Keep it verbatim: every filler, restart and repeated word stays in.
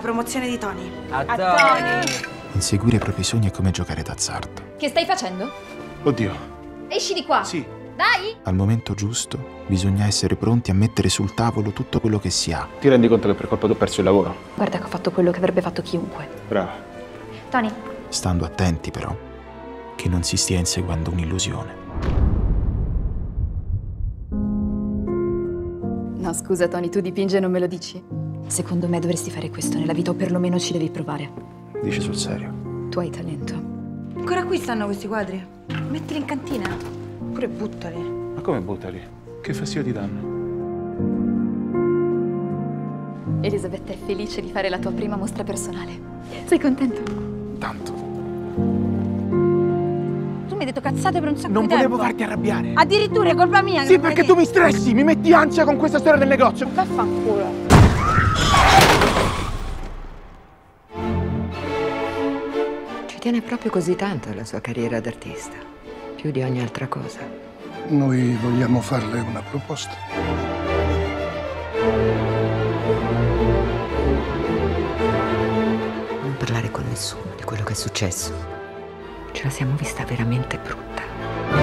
promozione di Tony. A Tony! Inseguire i propri sogni è come giocare d'azzardo. Che stai facendo? Oddio. Esci di qua! Sì. Dai! Al momento giusto bisogna essere pronti a mettere sul tavolo tutto quello che si ha. Ti rendi conto che per colpa tua ho perso il lavoro? Guarda che ho fatto quello che avrebbe fatto chiunque. Bravo. Tony. Stando attenti però, che non si stia inseguendo un'illusione. No, scusa Tony, tu dipingi e non me lo dici? Secondo me dovresti fare questo nella vita o perlomeno ci devi provare. Dici sul serio? Tu hai talento. Ancora qui stanno questi quadri. Mettili in cantina. Oppure buttali. Ma come buttali? Che fastidio ti danno? Elisabetta è felice di fare la tua prima mostra personale. Sei contento? Tanto. Tu mi hai detto cazzate per un sacco Non di tempo. volevo farti arrabbiare. Addirittura è colpa mia. Sì, perché tu mi stressi, mi metti ansia con questa storia del negozio. Vaffanculo. Ci tiene proprio così tanto alla sua carriera d'artista, più di ogni altra cosa. Noi vogliamo farle una proposta. Non parlare con nessuno di quello che è successo. Ce la siamo vista veramente brutta.